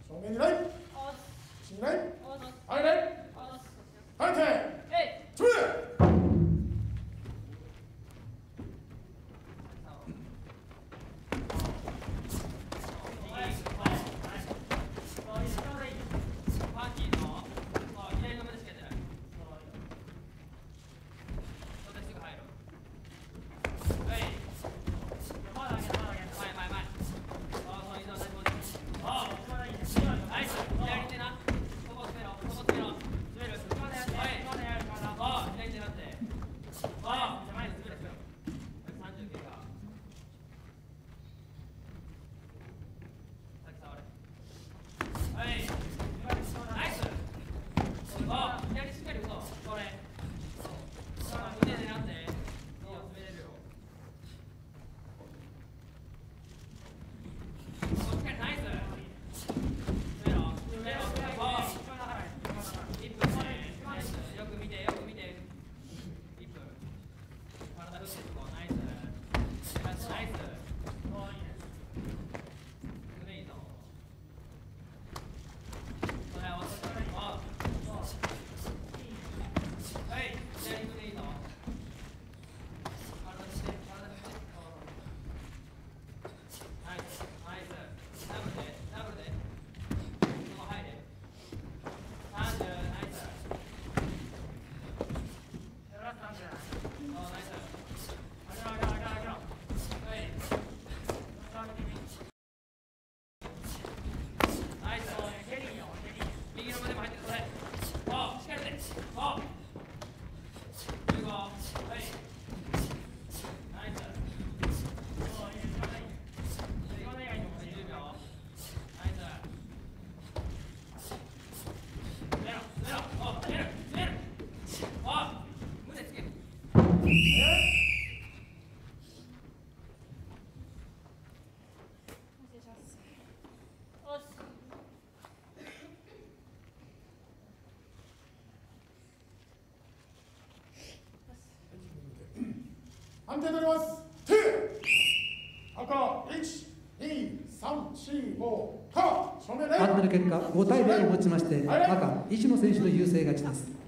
正面にないしないはいないはいてつめ判定取ります。手赤1、2、3、4、5赤正面で判定の結果5対0をもちまして赤石野選手の優勢勝ちです。